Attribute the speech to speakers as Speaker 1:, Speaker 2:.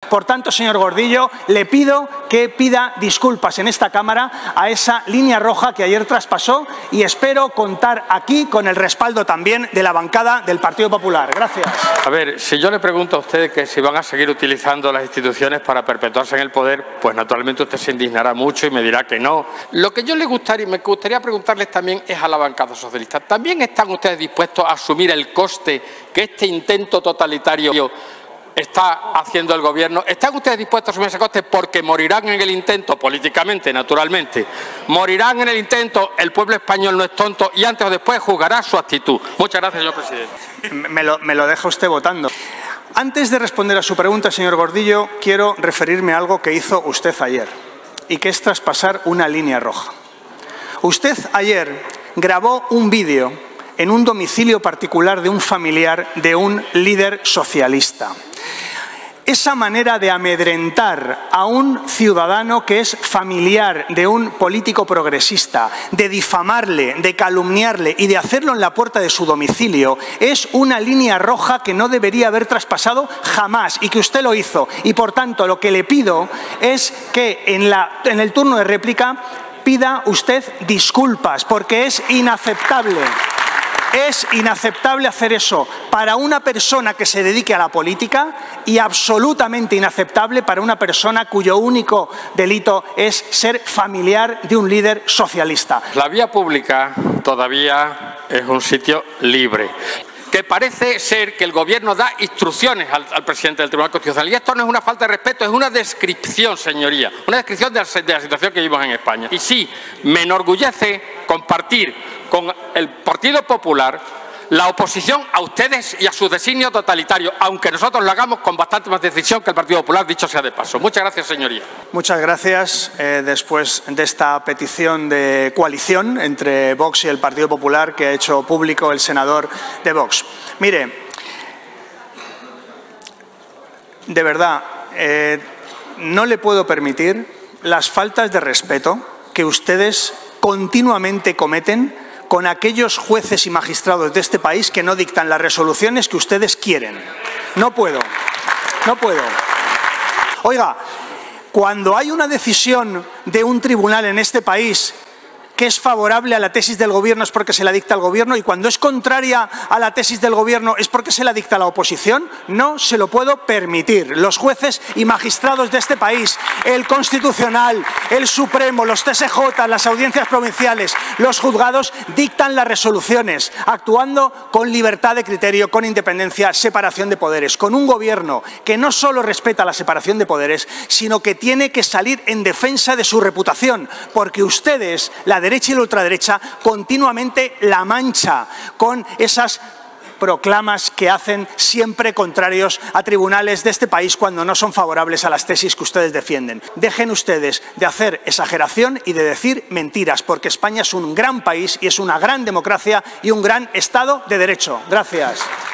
Speaker 1: Por tanto, señor Gordillo, le pido que pida disculpas en esta Cámara a esa línea roja que ayer traspasó y espero contar aquí con el respaldo también de la bancada del Partido Popular. Gracias.
Speaker 2: A ver, si yo le pregunto a usted que si van a seguir utilizando las instituciones para perpetuarse en el poder, pues naturalmente usted se indignará mucho y me dirá que no. Lo que me gustaría preguntarles también es a la bancada socialista. ¿También están ustedes dispuestos a asumir el coste que este intento totalitario está haciendo el Gobierno? ¿Están ustedes dispuestos a asumir ese coste? Porque morirán en el intento, políticamente, naturalmente. Morirán en el intento, el pueblo español no es tonto y antes o después juzgará su actitud. Muchas gracias, señor presidente.
Speaker 1: Me lo deja usted votando. Antes de responder a su pregunta, señor Gordillo, quiero referirme a algo que hizo usted ayer y que es traspasar una línea roja. Usted ayer grabó un vídeo en un domicilio particular de un familiar de un líder socialista. Esa manera de amedrentar a un ciudadano que es familiar de un político progresista, de difamarle, de calumniarle y de hacerlo en la puerta de su domicilio, es una línea roja que no debería haber traspasado jamás y que usted lo hizo. Y por tanto, lo que le pido es que en el turno de réplica pida usted disculpas, porque es inaceptable. Es inaceptable hacer eso para una persona que se dedique a la política y absolutamente inaceptable para una persona cuyo único delito es ser familiar de un líder socialista.
Speaker 2: La vía pública todavía es un sitio libre. Que parece ser que el Gobierno da instrucciones al presidente del Tribunal Constitucional. Y esto no es una falta de respeto, es una descripción, señoría, una descripción de la situación que vivimos en España. Y sí, me enorgullece compartir con el Partido Popular la oposición a ustedes y a su designio totalitario, aunque nosotros lo hagamos con bastante más decisión que el Partido Popular, dicho sea de paso. Muchas gracias, señoría.
Speaker 1: Muchas gracias. Después de esta petición de coalición entre Vox y el Partido Popular que ha hecho público el senador de Vox. Mire, de verdad, no le puedo permitir las faltas de respeto que ustedes continuamente cometen con aquellos jueces y magistrados de este país que no dictan las resoluciones que ustedes quieren. No puedo. Oiga, cuando hay una decisión de un tribunal en este país que es favorable a la tesis del Gobierno es porque se la dicta al Gobierno y cuando es contraria a la tesis del Gobierno es porque se la dicta a la oposición, no se lo puedo permitir. Los jueces y magistrados de este país, el Constitucional, el Supremo, los TSJ, las audiencias provinciales, los juzgados dictan las resoluciones, actuando con libertad de criterio, con independencia, separación de poderes, con un Gobierno que no solo respeta la separación de poderes, sino que tiene que salir en defensa de su reputación, porque ustedes, la derecha y la ultraderecha, continuamente la mancha con esas proclamas que hacen siempre contrarios a tribunales de este país cuando no son favorables a las tesis que ustedes defienden. Dejen ustedes de hacer exageración y de decir mentiras, porque España es un gran país y es una gran democracia y un gran Estado de Derecho. Gracias.